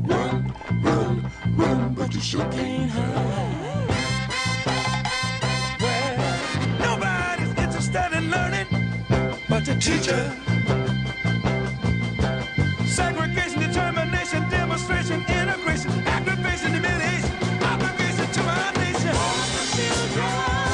Run, run, run, but you sure can't hide. Well, nobody's interested in learning but the teacher. Segregation, determination, demonstration, integration, aggravation, humiliation, obligation to our nation. All the children.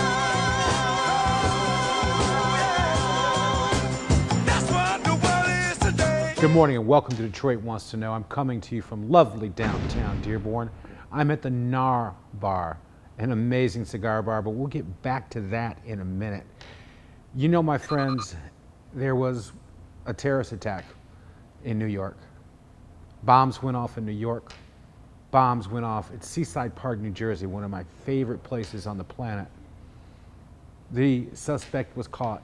That's what the world is today. Good morning and welcome to Detroit Wants to Know. I'm coming to you from lovely downtown Dearborn. I'm at the Nar Bar, an amazing cigar bar, but we'll get back to that in a minute. You know, my friends, there was a terrorist attack in New York. Bombs went off in New York. Bombs went off at Seaside Park, New Jersey, one of my favorite places on the planet. The suspect was caught.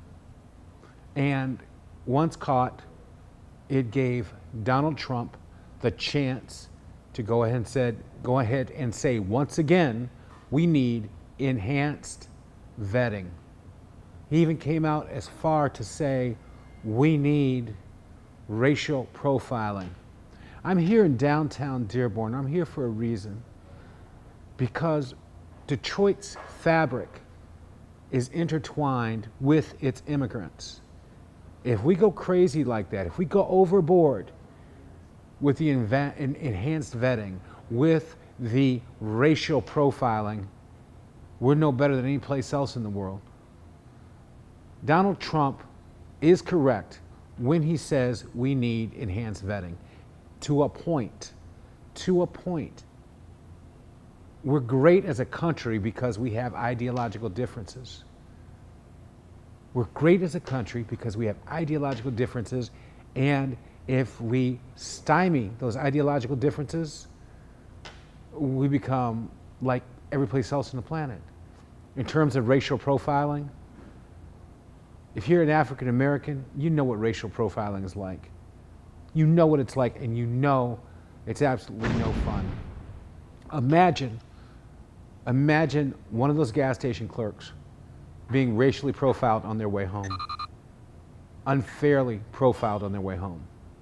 And once caught, it gave Donald Trump the chance to go ahead and say, once again, we need enhanced vetting. He even came out as far to say, we need racial profiling. I'm here in downtown Dearborn. I'm here for a reason. Because Detroit's fabric is intertwined with its immigrants. If we go crazy like that, if we go overboard with the enhanced vetting, with the racial profiling, we're no better than any place else in the world. Donald Trump is correct when he says we need enhanced vetting. To a point. To a point. We're great as a country because we have ideological differences. We're great as a country because we have ideological differences, and if we stymie those ideological differences, we become like every place else on the planet. In terms of racial profiling, if you're an African American, you know what racial profiling is like. You know what it's like, and you know it's absolutely no fun. Imagine one of those gas station clerks being racially profiled on their way home. Unfairly profiled on their way home.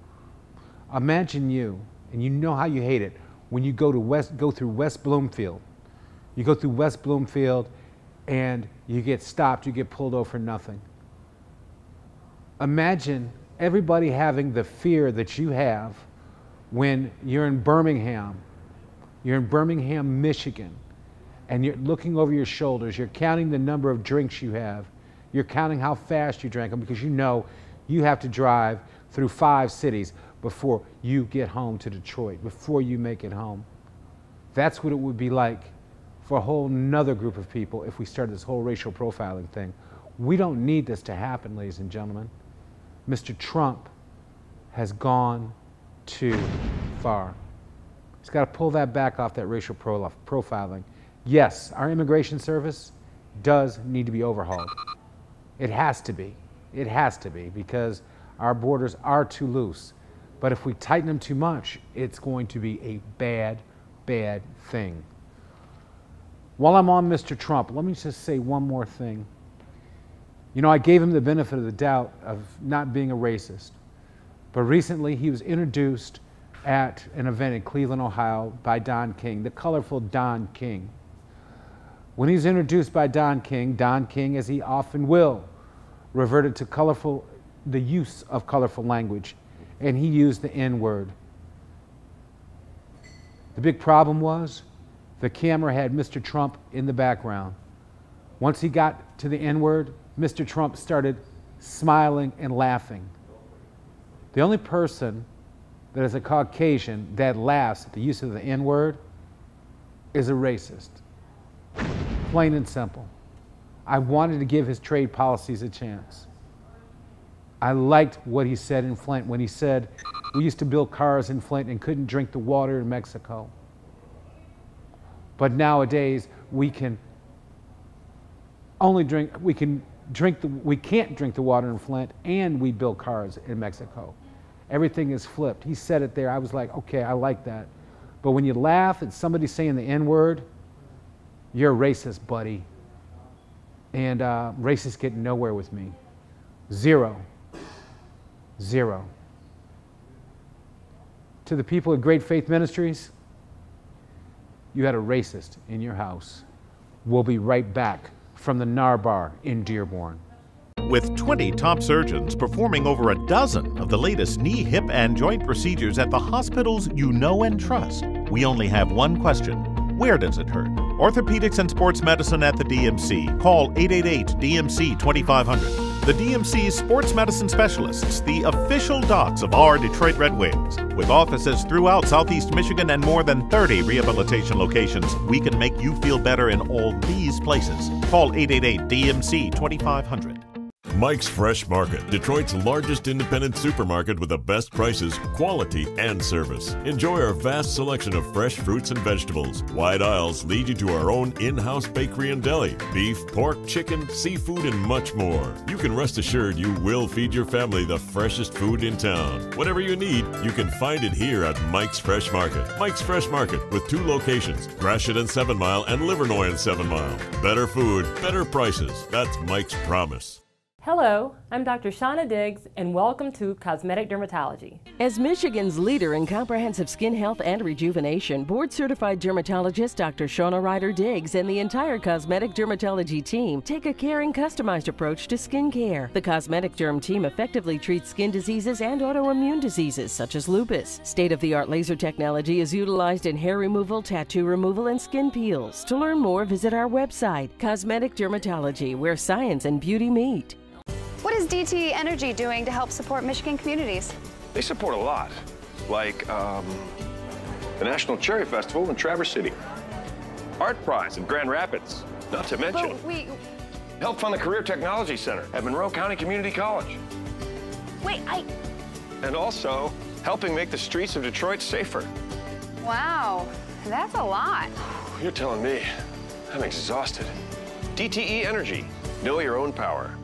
Imagine you, and you know how you hate it, when you go through West Bloomfield. You go through West Bloomfield and you get stopped, you get pulled over for nothing. Imagine everybody having the fear that you have when you're in Birmingham. You're in Birmingham, Michigan, and you're looking over your shoulders. You're counting the number of drinks you have. You're counting how fast you drank them because you know you have to drive through 5 cities before you get home to Detroit, before you make it home. That's what it would be like for a whole nother group of people if we started this whole racial profiling thing. We don't need this to happen, ladies and gentlemen. Mr. Trump has gone too far. He's got to pull that back off that racial profiling. Yes, our immigration service does need to be overhauled. It has to be. It has to be, because our borders are too loose. But if we tighten them too much, it's going to be a bad, bad thing. While I'm on Mr. Trump, let me just say one more thing. You know, I gave him the benefit of the doubt of not being a racist. But recently he was introduced at an event in Cleveland, Ohio by Don King, the colorful Don King. When he's introduced by Don King, as he often will, reverted to the use of colorful language, and he used the N-word. The big problem was the camera had Mr. Trump in the background. Once he got to the N-word, Mr. Trump started smiling and laughing. The only person that is a Caucasian that laughs at the use of the N-word is a racist. Plain and simple. I wanted to give his trade policies a chance. I liked what he said in Flint when he said, we used to build cars in Flint and couldn't drink the water in Mexico. But nowadays we can't drink the water in Flint, and we build cars in Mexico. Everything is flipped. He said it there. I was like, okay, I like that. But when you laugh at somebody saying the N-word, you're a racist, buddy. And racists get nowhere with me. Zero. To to the people at Great Faith Ministries, you had a racist in your house. We'll be right back from the Nar Bar in Dearborn. With 20 top surgeons performing over a dozen of the latest knee, hip, and joint procedures at the hospitals you know and trust, we only have one question. Where does it hurt? Orthopedics and sports medicine at the DMC. Call 888-DMC-2500. The DMC's sports medicine specialists, the official docs of our Detroit Red Wings. With offices throughout Southeast Michigan and more than 30 rehabilitation locations, we can make you feel better in all these places. Call 888-DMC-2500. Mike's Fresh Market, Detroit's largest independent supermarket with the best prices, quality, and service. Enjoy our vast selection of fresh fruits and vegetables. Wide aisles lead you to our own in-house bakery and deli. Beef, pork, chicken, seafood, and much more. You can rest assured you will feed your family the freshest food in town. Whatever you need, you can find it here at Mike's Fresh Market. Mike's Fresh Market with 2 locations, Gratiot and 7 Mile and Livernois and 7 Mile. Better food, better prices. That's Mike's promise. Hello, I'm Dr. Shauna Diggs, and welcome to Cosmetic Dermatology. As Michigan's leader in comprehensive skin health and rejuvenation, board-certified dermatologist Dr. Shauna Ryder Diggs and the entire Cosmetic Dermatology team take a caring, customized approach to skin care. The Cosmetic Derm team effectively treats skin diseases and autoimmune diseases such as lupus. State-of-the-art laser technology is utilized in hair removal, tattoo removal, and skin peels. To learn more, visit our website, Cosmetic Dermatology, where science and beauty meet. What is DTE Energy doing to help support Michigan communities? They support a lot, like the National Cherry Festival in Traverse City, Art Prize in Grand Rapids, not to mention help fund the Career Technology Center at Monroe County Community College. And also helping make the streets of Detroit safer. Wow, that's a lot. You're telling me. I'm exhausted. DTE Energy. Know your own power.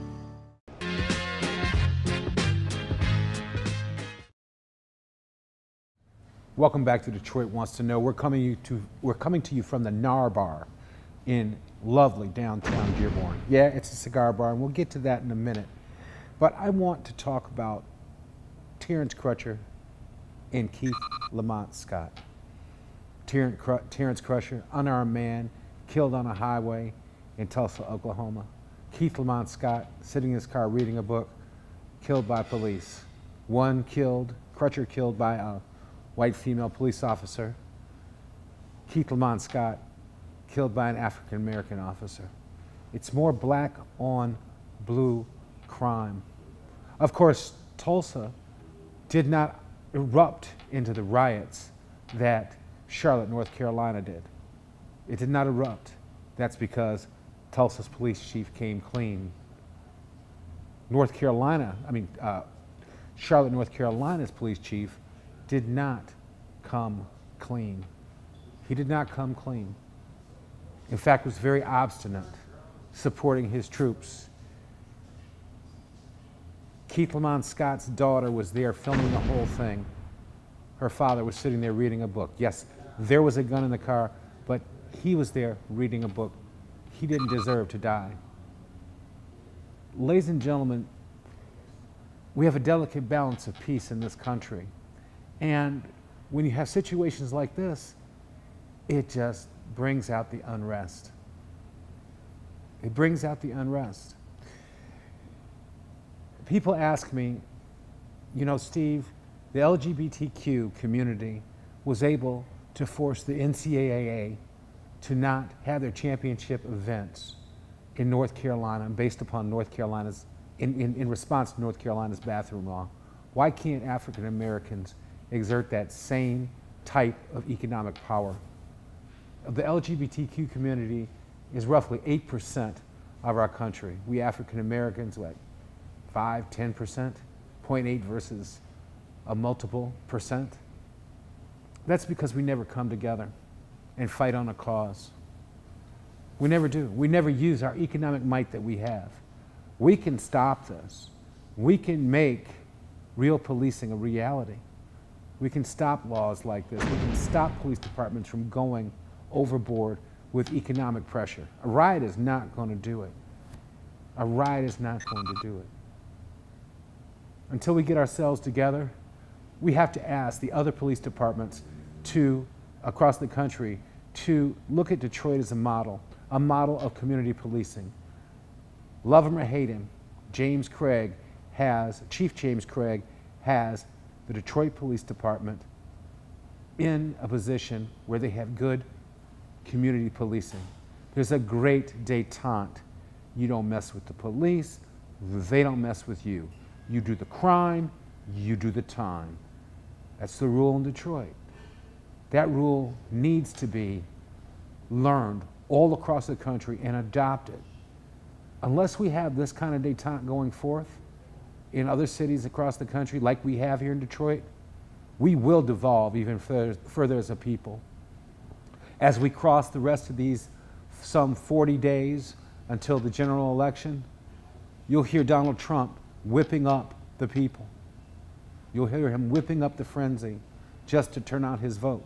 Welcome back to Detroit Wants to Know. We're coming to you from the Nar Bar in lovely downtown Dearborn. Yeah, it's a cigar bar, and we'll get to that in a minute. But I want to talk about Terrence Crutcher and Keith Lamont Scott. Terrence Crutcher, unarmed man, killed on a highway in Tulsa, Oklahoma. Keith Lamont Scott, sitting in his car reading a book, killed by police. One killed, Crutcher killed by a white female police officer. Keith Lamont Scott killed by an African American officer. It's more black on blue crime. Of course, Tulsa did not erupt into the riots that Charlotte, North Carolina did. It did not erupt. That's because Tulsa's police chief came clean. Charlotte, North Carolina's police chief did not come clean. He did not come clean. In fact, was very obstinate, supporting his troops. Keith Lamont Scott's daughter was there filming the whole thing. Her father was sitting there reading a book. Yes, there was a gun in the car, but he was there reading a book. He didn't deserve to die. Ladies and gentlemen, we have a delicate balance of peace in this country. And when you have situations like this, it just brings out the unrest. It brings out the unrest. People ask me, you know, Steve, the LGBTQ community was able to force the NCAA to not have their championship events in North Carolina based upon North Carolina's, in response to North Carolina's bathroom law. Why can't African Americans exert that same type of economic power? The LGBTQ community is roughly 8% of our country. We African Americans, what, 5, 10%? 0.8 versus a multiple percent? That's because we never come together and fight on a cause. We never do. We never use our economic might that we have. We can stop this. We can make real policing a reality. We can stop laws like this. We can stop police departments from going overboard with economic pressure. A riot is not going to do it. A riot is not going to do it. Until we get ourselves together, we have to ask the other police departments across the country to look at Detroit as a model of community policing. Love him or hate him, Chief James Craig has the Detroit Police Department in a position where they have good community policing. There's a great detente. You don't mess with the police, they don't mess with you. You do the crime, you do the time. That's the rule in Detroit. That rule needs to be learned all across the country and adopted. Unless we have this kind of detente going forth in other cities across the country like we have here in Detroit, we will devolve even further as a people. As we cross the rest of these some 40 days until the general election, you'll hear Donald Trump whipping up the people. You'll hear him whipping up the frenzy just to turn out his vote.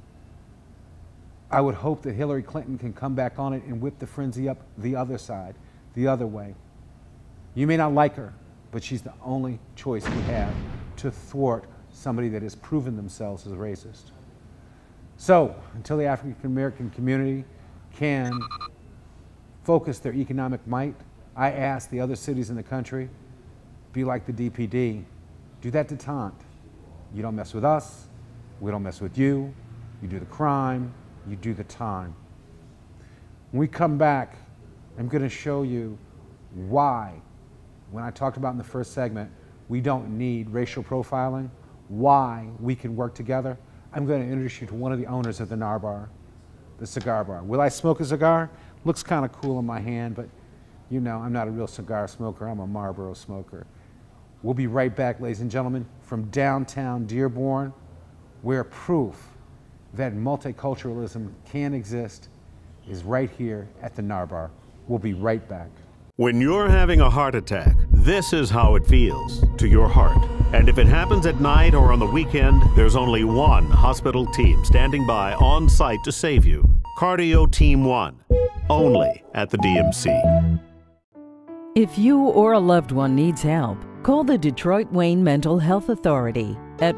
I would hope that Hillary Clinton can come back on it and whip the frenzy up the other side, the other way. You may not like her, but she's the only choice we have to thwart somebody that has proven themselves as racist. So, until the African American community can focus their economic might, I ask the other cities in the country, be like the DPD, do that detente. You don't mess with us, we don't mess with you, you do the crime, you do the time. When we come back, I'm going to show you why, when I talked about in the first segment, we don't need racial profiling, why we can work together. I'm going to introduce you to one of the owners of the Nar Bar, the Cigar Bar. Will I smoke a cigar? Looks kind of cool in my hand, but you know, I'm not a real cigar smoker, I'm a Marlboro smoker. We'll be right back, ladies and gentlemen, from downtown Dearborn, where proof that multiculturalism can exist is right here at the Nar Bar. We'll be right back. When you're having a heart attack, this is how it feels to your heart. And if it happens at night or on the weekend, there's only one hospital team standing by on site to save you. Cardio Team 1, only at the DMC. If you or a loved one needs help, call the Detroit Wayne Mental Health Authority at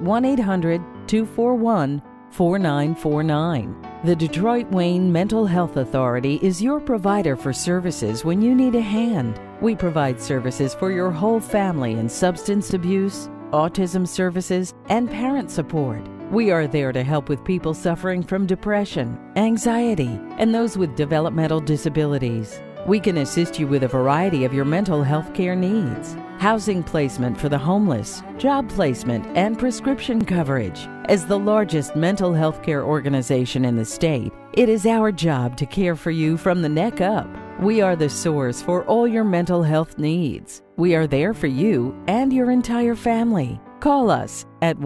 1-800-241-4949. The Detroit Wayne Mental Health Authority is your provider for services when you need a hand. We provide services for your whole family in substance abuse, autism services, and parent support. We are there to help with people suffering from depression, anxiety, and those with developmental disabilities. We can assist you with a variety of your mental health care needs. Housing placement for the homeless, job placement, and prescription coverage. As the largest mental health care organization in the state, it is our job to care for you from the neck up. We are the source for all your mental health needs. We are there for you and your entire family. Call us at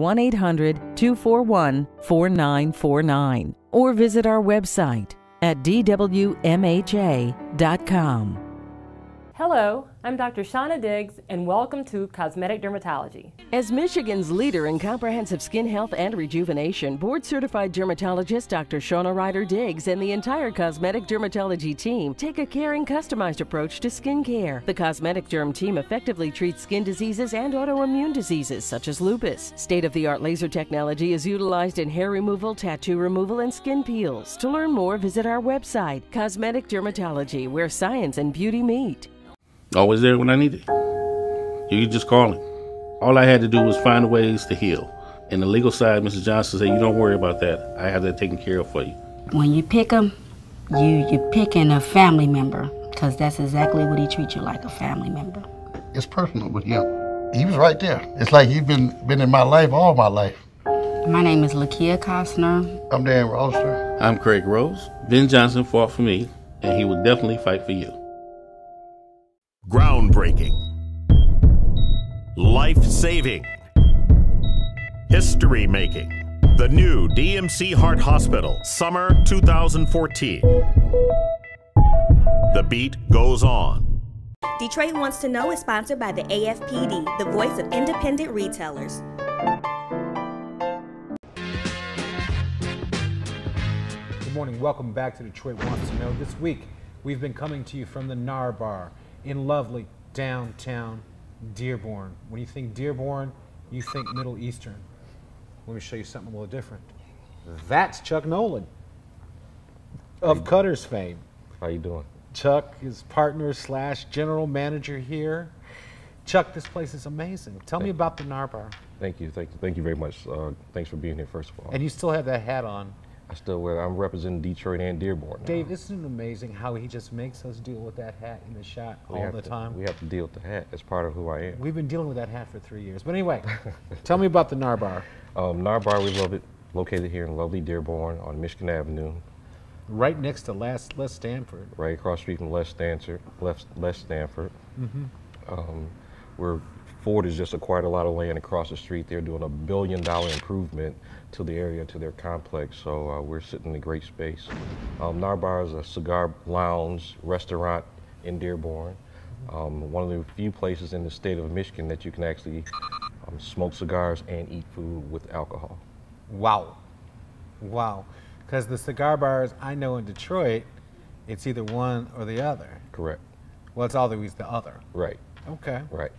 1-800-241-4949 or visit our website at dwmha.com. Hello, I'm Dr. Shauna Diggs, and welcome to Cosmetic Dermatology. As Michigan's leader in comprehensive skin health and rejuvenation, board-certified dermatologist Dr. Shauna Ryder Diggs and the entire Cosmetic Dermatology team take a caring, customized approach to skin care. The Cosmetic Derm team effectively treats skin diseases and autoimmune diseases such as lupus. State-of-the-art laser technology is utilized in hair removal, tattoo removal, and skin peels. To learn more, visit our website, Cosmetic Dermatology, where science and beauty meet. Always there when I need it. You could just call him. All I had to do was find ways to heal. And the legal side, Mrs. Johnson said, you don't worry about that. I have that taken care of for you. When you pick him, you're picking a family member, because that's exactly what he treats you, like a family member. It's personal with him. He was right there. It's like he's been in my life all my life. My name is Lakia Costner. I'm Dan Roster. I'm Craig Rose. Ben Johnson fought for me, and he would definitely fight for you. Groundbreaking, life-saving, history-making. The new DMC Heart Hospital, summer 2014. The beat goes on. Detroit Wants to Know is sponsored by the AFPD, the voice of independent retailers. Good morning, welcome back to Detroit Wants to Know. This week, we've been coming to you from the Nar Bar in lovely downtown Dearborn. When you think Dearborn, you think Middle Eastern. Let me show you something a little different. That's Chuck Nolan of Cutters fame. How you doing? Chuck is partner / general manager here. Chuck, this place is amazing. Tell me about the Nar Bar. Thank you very much. Thanks for being here, first of all. And you still have that hat on. I still wear it. I'm representing Detroit and Dearborn now. Dave, isn't it amazing how he just makes us deal with that hat in the shot all the time? We have to deal with the hat. It's part of who I am. We've been dealing with that hat for 3 years. But anyway, tell me about the Nar Bar. Nar Bar, we love it. Located here in lovely Dearborn on Michigan Avenue. Right next to Les Stanford. Right across the street from Les Stanford. Ford has just acquired a lot of land across the street. They're doing $1 billion improvement to the area, to their complex. So we're sitting in a great space. Nar Bar is a cigar lounge restaurant in Dearborn. One of the few places in the state of Michigan that you can actually smoke cigars and eat food with alcohol. Wow. Wow. Because the cigar bars I know in Detroit, it's either one or the other. Correct. Well, it's always the other. Right. Okay. Right.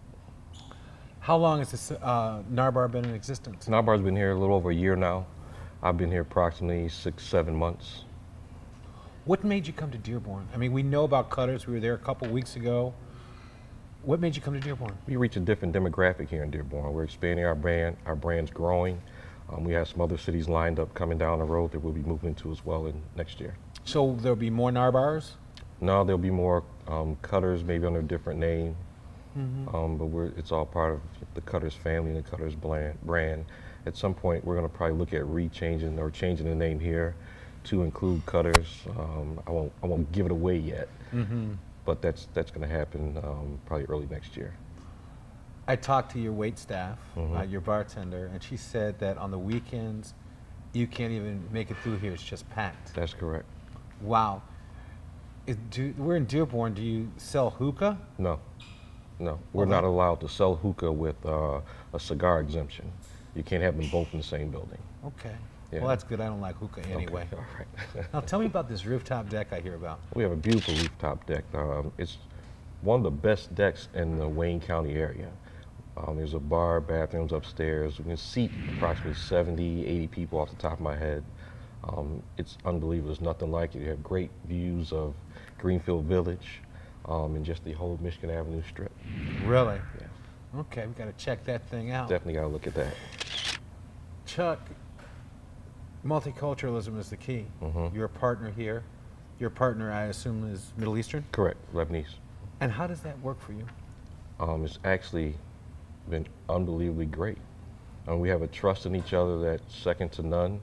How long has this Nar Bar been in existence? Nar Bar's been here a little over a year now. I've been here approximately 6-7 months. What made you come to Dearborn? I mean, we know about Cutters. We were there a couple weeks ago. What made you come to Dearborn? We reach a different demographic here in Dearborn. We're expanding our brand. Our brand's growing. We have some other cities lined up coming down the road that we'll be moving into as well in next year. So there'll be more Nar Bars? No, there'll be more Cutters, maybe under a different name. But it's all part of the Cutters family and the Cutters brand. At some point, we're going to probably look at changing the name here to include Cutters. I won't give it away yet, but that's going to happen probably early next year. I talked to your wait staff, your bartender, and she said that on the weekends, you can't even make it through here. It's just packed. That's correct. Wow. We're in Dearborn. Do you sell hookah? No. No, we're not allowed to sell hookah with a cigar exemption. You can't have them both in the same building. Okay. Yeah. Well, that's good. I don't like hookah anyway. Okay. All right. Now, tell me about this rooftop deck I hear about. We have a beautiful rooftop deck. It's one of the best decks in the Wayne County area. There's a bar, bathrooms upstairs. We can seat approximately 70, 80 people off the top of my head. It's unbelievable. There's nothing like it. You have great views of Greenfield Village. And just the whole Michigan Avenue strip. Really? Yeah. Okay, we got to check that thing out. Definitely got to look at that. Chuck, multiculturalism is the key. You're a partner here. Your partner, I assume, is Middle Eastern? Correct, Lebanese. And how does that work for you? It's actually been unbelievably great. We have a trust in each other that's second to none.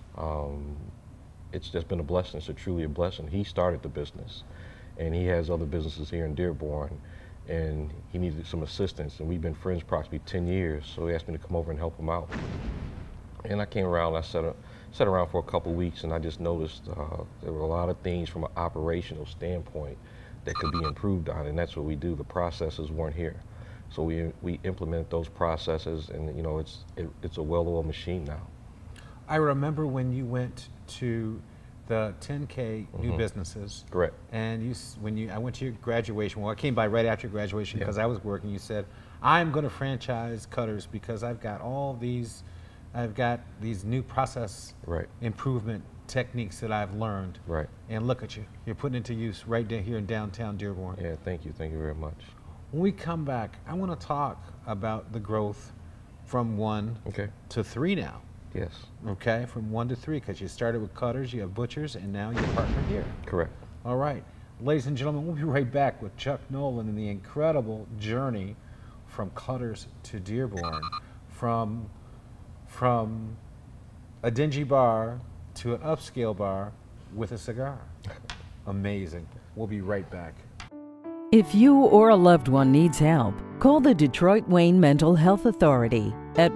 It's just been a blessing. It's truly a blessing. He started the business. And he has other businesses here in Dearborn, and he needed some assistance, and we've been friends approximately 10 years, so he asked me to come over and help him out. And I came around, I sat around for a couple weeks, and I just noticed there were a lot of things from an operational standpoint that could be improved on, and that's what we do. The processes weren't here. So we implemented those processes, and you know, it's a well-oiled machine now. I remember when you went to the 10K new businesses. Correct. And I went to your graduation. Well, I came by right after your graduation because I was working. You said, "I'm going to franchise Cutters because I've got these new process improvement techniques that I've learned." Right. And look at you. You're putting it to use right here in downtown Dearborn. Yeah. Thank you. Thank you very much. When we come back, I want to talk about the growth from 1 to 3 now. Yes. Okay, from 1 to 3, because you started with Cutters, you have Butchers, and now you're partner here. Correct. All right. Ladies and gentlemen, we'll be right back with Chuck Nolan and the incredible journey from Cutters to Dearborn, from a dingy bar to an upscale bar with a cigar. Amazing. We'll be right back. If you or a loved one needs help, call the Detroit Wayne Mental Health Authority at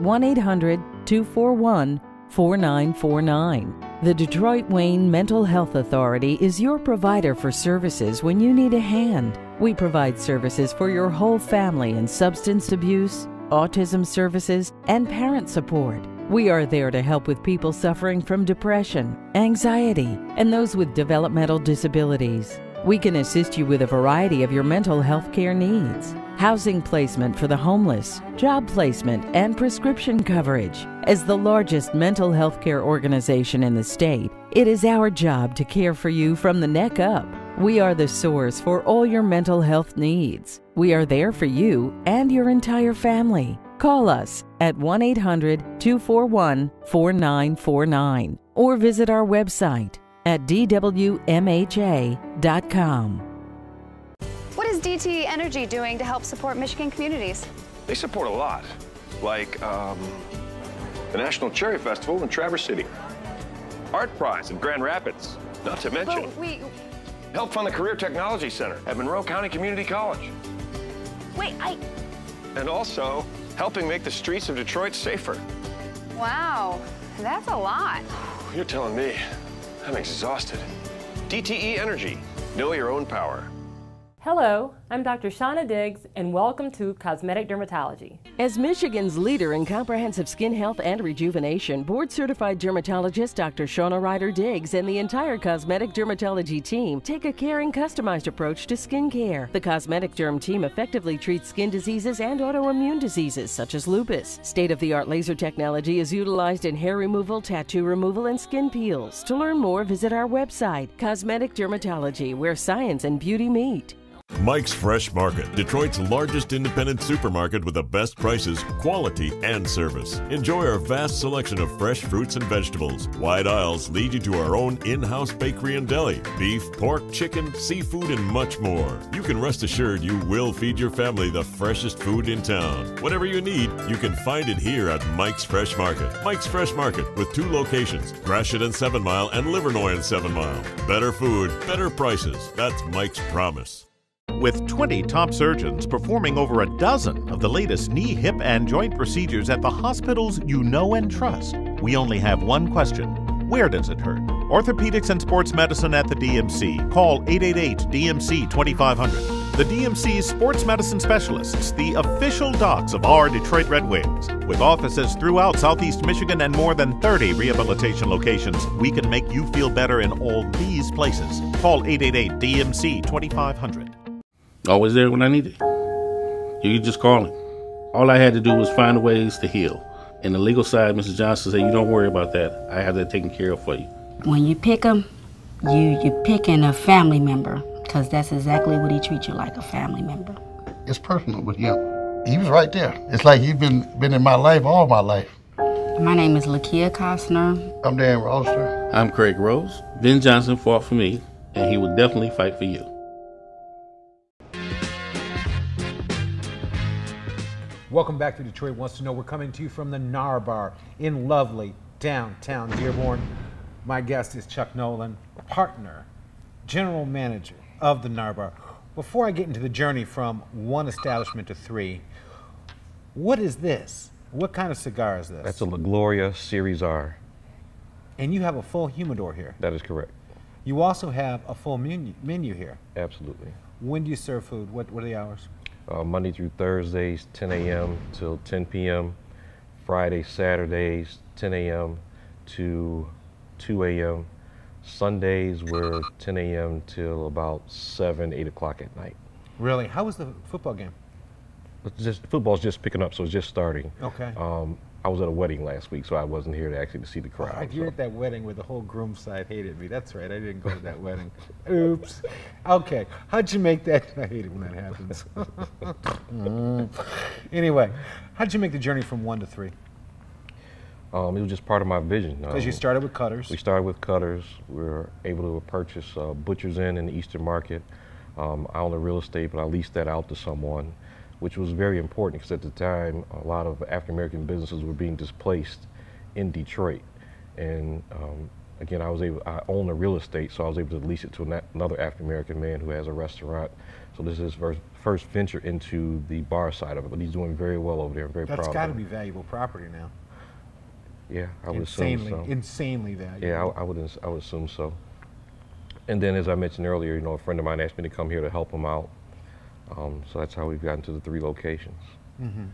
1-800-241-4949. The Detroit Wayne Mental Health Authority is your provider for services when you need a hand. We provide services for your whole family in substance abuse, autism services, and parent support. We are there to help with people suffering from depression, anxiety, and those with developmental disabilities. We can assist you with a variety of your mental health care needs. Housing placement for the homeless, job placement, and prescription coverage. As the largest mental health care organization in the state, it is our job to care for you from the neck up. We are the source for all your mental health needs. We are there for you and your entire family. Call us at 1-800-241-4949 or visit our website at dwmha.com. What is DTE Energy doing to help support Michigan communities? They support a lot, like the National Cherry Festival in Traverse City, Art Prize in Grand Rapids, not to mention help fund the Career Technology Center at Monroe County Community College. And also helping make the streets of Detroit safer. Wow, that's a lot. You're telling me. I'm exhausted. DTE Energy. Know your own power. Hello, I'm Dr. Shauna Diggs, and welcome to Cosmetic Dermatology. As Michigan's leader in comprehensive skin health and rejuvenation, board-certified dermatologist Dr. Shauna Ryder Diggs and the entire Cosmetic Dermatology team take a caring, customized approach to skin care. The Cosmetic Derm team effectively treats skin diseases and autoimmune diseases such as lupus. State-of-the-art laser technology is utilized in hair removal, tattoo removal, and skin peels. To learn more, visit our website, Cosmetic Dermatology, where science and beauty meet. Mike's Fresh Market, Detroit's largest independent supermarket with the best prices, quality, and service. Enjoy our vast selection of fresh fruits and vegetables. Wide aisles lead you to our own in-house bakery and deli. Beef, pork, chicken, seafood, and much more. You can rest assured you will feed your family the freshest food in town. Whatever you need, you can find it here at Mike's Fresh Market. Mike's Fresh Market with 2 locations, Gratiot and 7 Mile and Livernois and 7 Mile. Better food, better prices. That's Mike's promise. With 20 top surgeons performing over a dozen of the latest knee, hip, and joint procedures at the hospitals you know and trust, we only have one question. Where does it hurt? Orthopedics and sports medicine at the DMC. Call 888-DMC-2500. The DMC's sports medicine specialists, the official docs of our Detroit Red Wings. With offices throughout Southeast Michigan and more than 30 rehabilitation locations, we can make you feel better in all these places. Call 888-DMC-2500. Always there when I need it. You can just call him. All I had to do was find ways to heal. And the legal side, Mrs. Johnson said, you don't worry about that. I have that taken care of for you. When you pick him, you're picking a family member, because that's exactly what he treats you like, a family member. It's personal with him. He was right there. It's like he's been in my life all my life. My name is Lakia Costner. I'm Dan Roster. I'm Craig Rose. Ben Johnson fought for me, and he would definitely fight for you. Welcome back to Detroit Wants to Know. We're coming to you from the Nar Bar in lovely downtown Dearborn. My guest is Chuck Nolan, partner, general manager of the Nar Bar. Before I get into the journey from one establishment to 3, what is this? What kind of cigar is this? That's a La Gloria Series R. And you have a full humidor here. That is correct. You also have a full menu here. Absolutely. When do you serve food? What are the hours? Monday through Thursdays, 10 a.m. till 10 p.m. Fridays, Saturdays, 10 a.m. to 2 a.m. Sundays, we're 10 a.m. till about 7, 8 o'clock at night. Really? How was the football game? Football's just picking up, so it's just starting. Okay. I was at a wedding last week, so I wasn't here to actually see the crowd. You're at that wedding where the whole groom side hated me. That's right, I didn't go to that wedding. Oops. Okay, how'd you make that? I hate it when that happens. Anyway, how'd you make the journey from 1 to 3? It was just part of my vision. Because you started with cutters. We started with cutters. We were able to purchase Butcher's Inn in the Eastern Market. I own the real estate, but I leased that out to someone, which was very important because at the time, a lot of African-American businesses were being displaced in Detroit. And again, I own the real estate, so I was able to lease it to another African-American man who has a restaurant. So this is his first venture into the bar side of it, but he's doing very well over there. I'm very proud of him. That's got to be valuable property now. Yeah, I would assume so. Insanely valuable. Yeah, I would assume so. And then, as I mentioned earlier, a friend of mine asked me to come here to help him out. So that's how we've gotten to the 3 locations. Mm-hmm.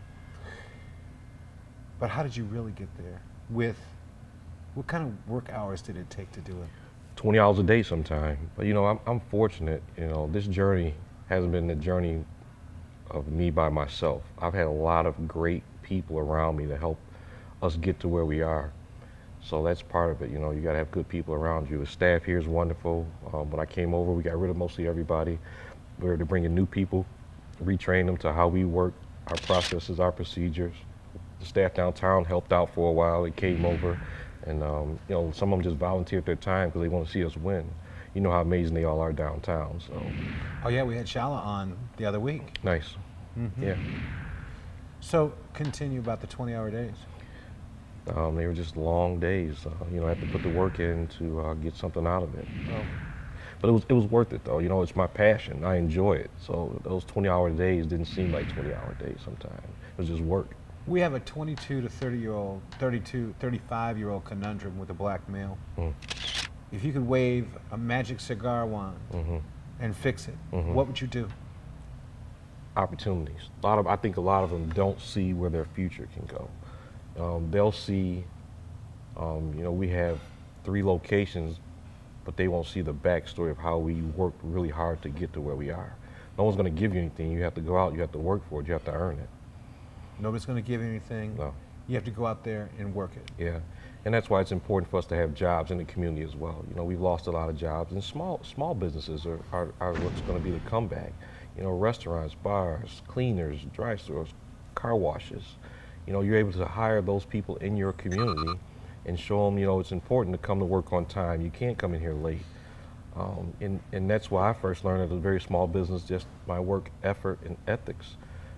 But how did you really get there? What kind of work hours did it take to do it? 20 hours a day sometime. But you know, I'm fortunate, you know, this journey hasn't been the journey of me by myself. I've had a lot of great people around me to help us get to where we are. So that's part of it, you know, you gotta have good people around you. The staff here is wonderful. When I came over, we got rid of mostly everybody. We were to bring in new people, retrain them to how we work, our processes, our procedures. The staff downtown helped out for a while. They came over, and you know, some of them just volunteered their time because they want to see us win. You know how amazing they all are downtown. So. Oh yeah, we had Shala on the other week. Nice. Mm-hmm. Yeah. So continue about the 20-hour days. They were just long days. You know, I had to put the work in to get something out of it. Oh. But it was worth it though. You know, it's my passion. I enjoy it. So those 20-hour days didn't seem like 20-hour days sometimes. It was just work. We have a 22 to 30-year-old, 32, 35-year-old conundrum with a black male. Mm. If you could wave a magic cigar wand and fix it, what would you do? Opportunities. I think a lot of them don't see where their future can go. They'll see, you know, we have 3 locations, but they won't see the backstory of how we worked really hard to get to where we are. No one's going to give you anything. You have to go out, you have to work for it, you have to earn it. Nobody's going to give you anything. No. You have to go out there and work it. Yeah, and that's why it's important for us to have jobs in the community as well. You know, we've lost a lot of jobs, and small businesses are what's going to be the comeback. You know, restaurants, bars, cleaners, dry stores, car washes. You know, you're able to hire those people in your community and show them, you know, it's important to come to work on time. You can't come in here late. And that's why I first learned as a very small business, just my work ethic and ethics.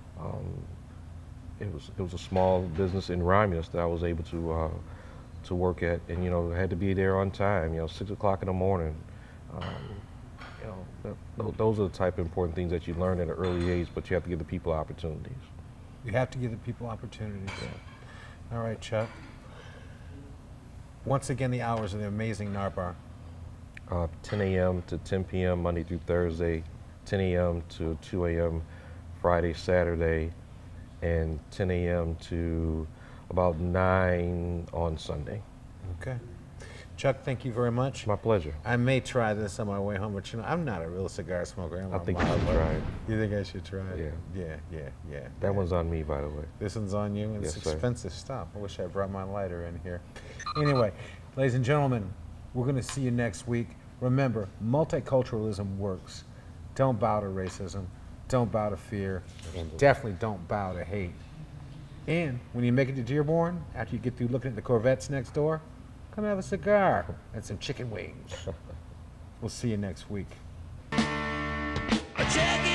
It was a small business in Romulus that I was able to work at, and you know, had to be there on time. You know, 6 o'clock in the morning. You know, those are the type of important things that you learn at an early age, but you have to give the people opportunities. You have to give the people opportunities. Yeah. All right, Chuck. Once again, the hours of the amazing Nar Bar. 10 a.m. to 10 p.m. Monday through Thursday, 10 a.m. to 2 a.m. Friday, Saturday, and 10 a.m. to about 9 on Sunday. Okay. Chuck, thank you very much. My pleasure. I may try this on my way home, but you know, I'm not a real cigar smoker. I think you should try it. You think I should try it? Yeah. Yeah. That one's on me, by the way. This one's on you, and yes, it's expensive stuff. I wish I brought my lighter in here. Anyway, ladies and gentlemen, we're going to see you next week. Remember, multiculturalism works. Don't bow to racism. Don't bow to fear. And definitely don't bow to hate. And when you make it to Dearborn, after you get through looking at the Corvettes next door, come have a cigar and some chicken wings. We'll see you next week. Check it.